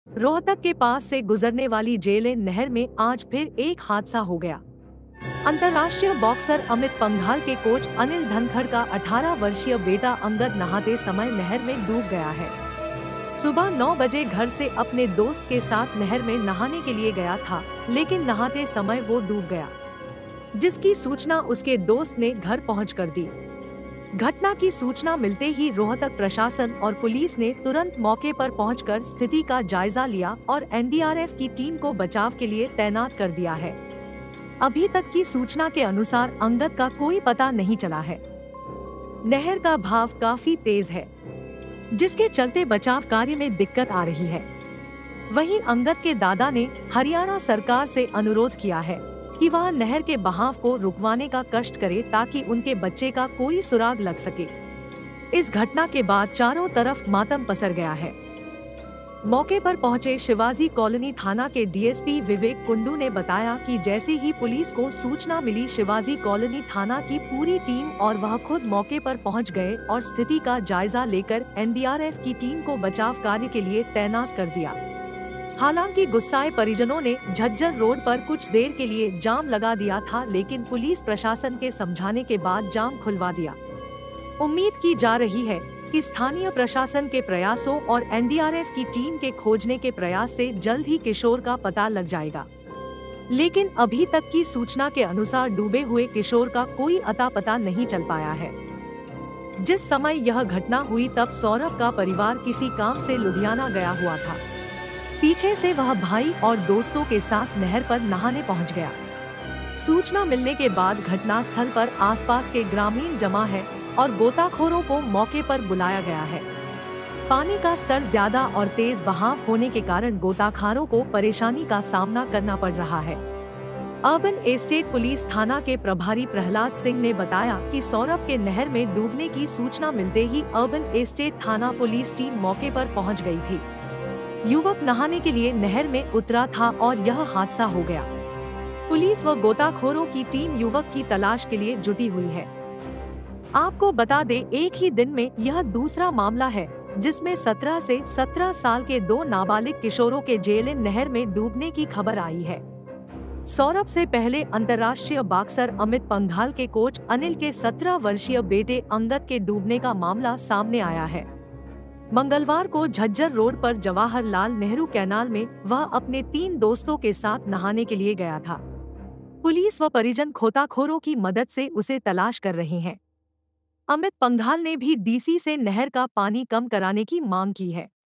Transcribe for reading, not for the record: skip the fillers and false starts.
रोहतक के पास से गुजरने वाली जेलेन नहर में आज फिर एक हादसा हो गया। अंतर्राष्ट्रीय बॉक्सर अमित पंघाल के कोच अनिल धनखड़ का 18 वर्षीय बेटा अंगद नहाते समय नहर में डूब गया है। सुबह 9 बजे घर से अपने दोस्त के साथ नहर में नहाने के लिए गया था, लेकिन नहाते समय वो डूब गया, जिसकी सूचना उसके दोस्त ने घर पहुंचकर दी। घटना की सूचना मिलते ही रोहतक प्रशासन और पुलिस ने तुरंत मौके पर पहुंचकर स्थिति का जायजा लिया और एनडीआरएफ की टीम को बचाव के लिए तैनात कर दिया है। अभी तक की सूचना के अनुसार अंगद का कोई पता नहीं चला है। नहर का बहाव काफी तेज है, जिसके चलते बचाव कार्य में दिक्कत आ रही है। वहीं अंगद के दादा ने हरियाणा सरकार से अनुरोध किया है कि वह नहर के बहाव को रुकवाने का कष्ट करे ताकि उनके बच्चे का कोई सुराग लग सके। इस घटना के बाद चारों तरफ मातम पसर गया है। मौके पर पहुंचे शिवाजी कॉलोनी थाना के डीएसपी विवेक कुंडू ने बताया कि जैसे ही पुलिस को सूचना मिली, शिवाजी कॉलोनी थाना की पूरी टीम और वह खुद मौके पर पहुंच गए और स्थिति का जायजा लेकर एनडीआरएफ की टीम को बचाव कार्य के लिए तैनात कर दिया। हालांकि गुस्साए परिजनों ने झज्जर रोड पर कुछ देर के लिए जाम लगा दिया था, लेकिन पुलिस प्रशासन के समझाने के बाद जाम खुलवा दिया। उम्मीद की जा रही है कि स्थानीय प्रशासन के प्रयासों और एनडीआरएफ की टीम के खोजने के प्रयास से जल्द ही किशोर का पता लग जाएगा, लेकिन अभी तक की सूचना के अनुसार डूबे हुए किशोर का कोई अता पता नहीं चल पाया है। जिस समय यह घटना हुई तब सौरभ का परिवार किसी काम से लुधियाना गया हुआ था। पीछे से वह भाई और दोस्तों के साथ नहर पर नहाने पहुंच गया। सूचना मिलने के बाद घटनास्थल पर आसपास के ग्रामीण जमा है और गोताखोरों को मौके पर बुलाया गया है। पानी का स्तर ज्यादा और तेज बहाव होने के कारण गोताखोरों को परेशानी का सामना करना पड़ रहा है। अर्बन एस्टेट पुलिस थाना के प्रभारी प्रहलाद सिंह ने बताया कि सौरभ के नहर में डूबने की सूचना मिलते ही अर्बन एस्टेट थाना पुलिस टीम मौके पर पहुंच गई थी। युवक नहाने के लिए नहर में उतरा था और यह हादसा हो गया। पुलिस व गोताखोरों की टीम युवक की तलाश के लिए जुटी हुई है। आपको बता दें, एक ही दिन में यह दूसरा मामला है जिसमें 17 से 17 साल के 2 नाबालिग किशोरों के जेलेन नहर में डूबने की खबर आई है। सौरभ से पहले अंतर्राष्ट्रीय बॉक्सर अमित पंघाल के कोच अनिल के 17 वर्षीय बेटे अंगद के डूबने का मामला सामने आया है। मंगलवार को झज्जर रोड पर जवाहरलाल नेहरू कैनाल में वह अपने 3 दोस्तों के साथ नहाने के लिए गया था। पुलिस व परिजन गोताखोरों की मदद से उसे तलाश कर रहे हैं। अमित पंघाल ने भी डीसी से नहर का पानी कम कराने की मांग की है।